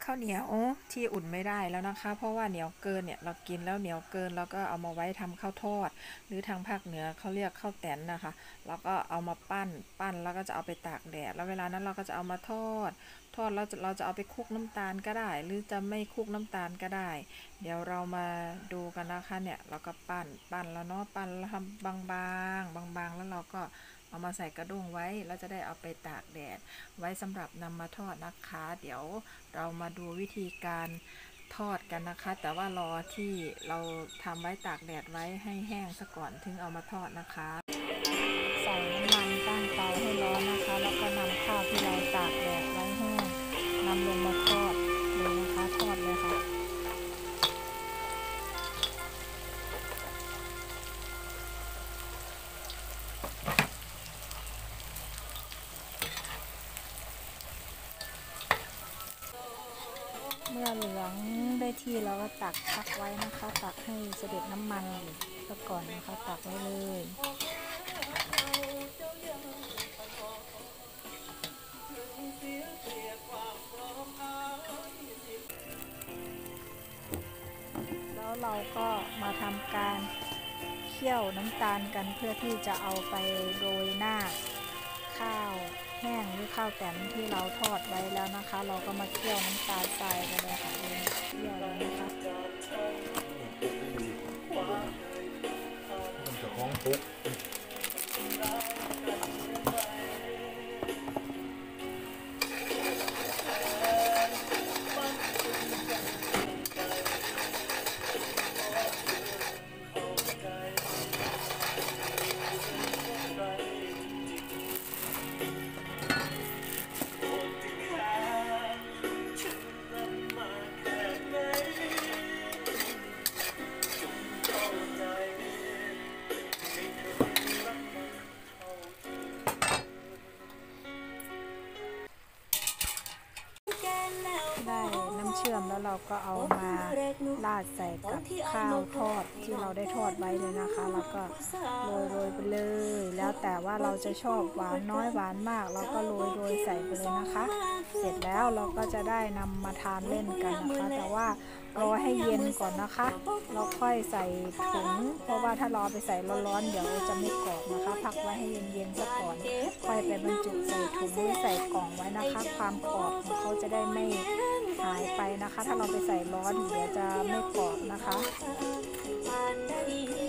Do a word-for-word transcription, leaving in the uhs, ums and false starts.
ข้าวเหนียวที่อุ่นไม่ได้แล้วนะคะเพราะว่าเหนียวเกินเนี่ยเรากินแล้วเหนียวเกินแล้วก็เอามาไว้ทำข้าวทอดหรือทางภาคเหนือเขาเรียกข้าวแตนนะคะแล้วก็เอามาปั้นปั้นแล้วก็จะเอาไปตากแดดแล้วเวลานั้นเราก็จะเอามาทอดทอดแล้วเราจะเอาไปคลุกน้ำตาลก็ได้หรือจะไม่คลุกน้ำตาลก็ได้เดี๋ยวเรามาดูกันนะคะเนี่ยเราก็ปั้นปั้นแล้วเนาะปั้นแล้วทำบางๆบางๆแล้วเราก็เอามาใส่กระด้งไว้แล้วจะได้เอาไปตากแดดไว้สำหรับนำมาทอดนะคะเดี๋ยวเรามาดูวิธีการทอดกันนะคะแต่ว่ารอที่เราทำไว้ตากแดดไว้ให้แห้งซะก่อนถึงเอามาทอดนะคะใส่น้ำมันตั้งเตาให้ร้อนนะคะแล้วก็นำข้าวที่เราตากแดดไว้แห้งนำลงมาทอดเลยนะคะทอดเลยค่ะเมื่อเหลืองได้ที่เราก็ตักพักไว้นะคะตักให้เสด็จน้ำมันซะก่อนนะคะตักไว้เลยแล้วเราก็มาทำการเคี่ยวน้ำตาลกันเพื่อที่จะเอาไปโรยหน้าข้าวแห้งหรือข้าวแตนที่เราทอดไว้แล้วนะคะเราก็มาเคี่ยวน้ำตาลใส่ไปเลยค่ะเคี่ยวเลยนะคะมันจะคล้องปุ๊กได้น้ำเชื่อมแล้วเราก็เอามาราดใส่กับข้าวทอดที่เราได้ทอดไว้เลยนะคะแล้วก็โรยโรยไปเลยแล้วแต่ว่าเราจะชอบหวานน้อยหวานมากเราก็โรยโรยใส่ไปเลยนะคะเสร็จแล้วเราก็จะได้นำมาทานเล่นกันนะคะแต่ว่ารอให้เย็นก่อนนะคะเราค่อยใส่ถุงเพราะว่าถ้ารอไปใส่ร้อนๆเดี๋ยวจะไม่กรอบนะคะพักไว้ให้เย็นๆซะก่อนค่อยไปบรรจุใส่ถุงหรือใส่กล่องไว้นะคะความกรอบของเขาจะได้ไม่หายไปนะคะถ้าเราไปใส่ร้อนเดี๋ยวจะไม่กรอบนะคะ